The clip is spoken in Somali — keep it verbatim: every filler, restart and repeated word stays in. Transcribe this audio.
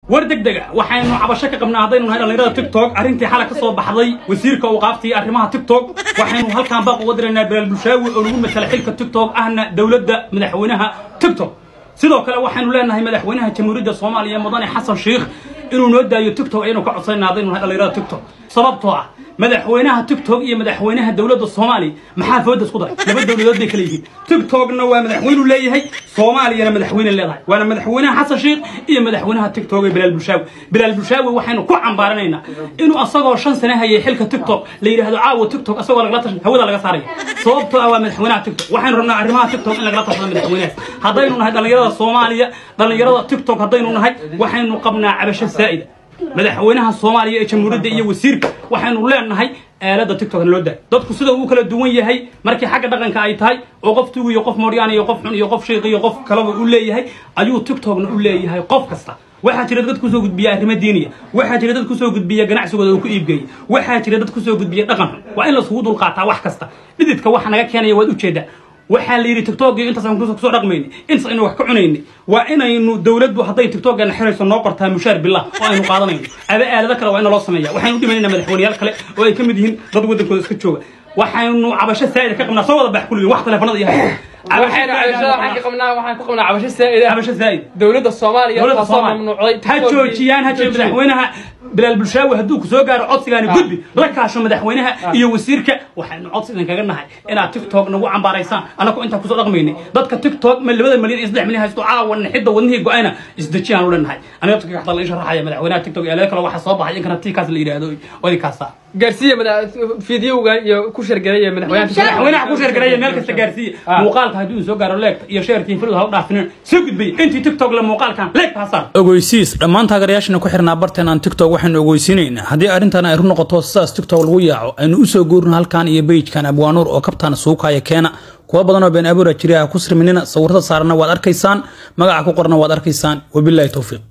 وردك دقة وحين عبشك قبنا هذين هذا اللي رأى تيك توك أرنتي حالك صوب بحضي وسيرك وقافتي أرمها تيك توك وحين هل كان باقي ودرنا بالمشاوي ولون مثل حلك تيك توك أهنا دولة مدحونها تيك توك سيدو كلا وحين لنا هي مدحونها جمهورية الصومالية مدني حسن شيخ إنه نودى تيك توك إنه كعصينا هذين هذا اللي رأى تيك توك سببتها مدحوينها تيك توك iyo madaxweynaha dawladda Soomaaliya maxaa fooda isku daray laba dawladood ay kala yihiin TikTok na waa madaxweynuhu leeyahay Soomaaliyana madaxweyne leedahay waana madaxweynaha Xasan Sheikh iyo madaxweynaha TikTok ee Bilal Bulshaawi Bilal Bulshaawi waxaynu ku cambaaranaynaa inuu asagoo shan sano hayay xilka TikTok la yiraahdo caawa TikTok asagoo laga tashan hawada laga saaray sababtoo ah waa madaxweynaha TikTok waxaynu rabnaa arrimaha TikTok in laga tashado madaxweynaha hadaynu nahay dhalinyarada Soomaaliya dhalinyarada TikTok hadaynu nahay waxaynu qabnaa cabasho saa'ida madaxweynaha Soomaaliya ee jamhuuriyadda iyo wasiirka waxaanu leenahay aalada TikTok loo daa dadku sida uu kala duwan yahay markii xagga dhaqanka ay tahay oo qof tuugo iyo qof Mooriyaan iyo qof xun iyo qof sheekh iyo qof kale uu leeyahay ayuu TikTok-na u leeyahay qof kasta waxa jira dad ku soo gudbiya arrimo diiniya waxa jira dad ku soo gudbiya ganacsigooda uu ku iibgeeyay waxa jira dad ku soo gudbiya dhaqan waa in la isku dul qaataa wax kasta dhididka waxa naga keenaya waad u jeedaa waxa la yiri TikTok inta san ku soo dhaqmeeyay inta inuu wax ka cunayni waa inaynu dawladdu haday TikTok-na xirayso noo qortaa mushaar billah oo aynu qaadanayno aba aalada kale waa in loo sameeyaa waxaynu dhimaynaa madaxweynayaal kale oo ay kamid yihiin dad wadankooda iska jooga waxaynu cabasho saa'id ka qabnaa soo wada bax kulli wax telefoonada iyo waxayna waxaan ka qabnaa waxaan ku qabnaa cabasho saa'id cabasho saa'id dawladda Soomaaliya oo soo mamnuucday ha joojiyaan ha joojiyaan madaxweynaha Bilal Bulshaawi haduu ku soo gaaro codsigaani gudbi la kaasho madaxweynaha iyo wasiirka waxaanu codsigan kaga nahay inaad TikTok nagu cambaaraysaan anagu inta ku soo dhaqmeynay dadka TikTok ma labada milyan iyo saddex milyan haysto caawan xidda wadnihii go'ayna isdajiyaan u leenahay aniga dadka ka hadla in sharaxaya madaxweynaha TikTok ee kale waxa soo baxay in kana tiikaas la yiraahdo oo kaasa gaarsiya madax fiidiyowga iyo ku shargareeyay madaxweynaha ku shargareeyay meel kasta gaarsiya muuqaalka haduu soo gaaro leegta iyo sheerkii filada ha u dhaafinin soo gudbay intii TikTok la muuqaalkan leeg taasaan ogeysiis dhammaan taageerayaashana ku xirnaa barteenan TikTok waxaan ogeysiinayna hadii arintan ay run noqoto saas TikTok lagu yaaco aynu u soo goorno halkan iyo page-kan Abwaanuur oo kabtaan suuqaya keena kuwa badan oo been abuur jiray ku sirminina sawirada saarna waad arkaysaan magaca ku qorna waad arkaysaan wabillahi tawfiiq.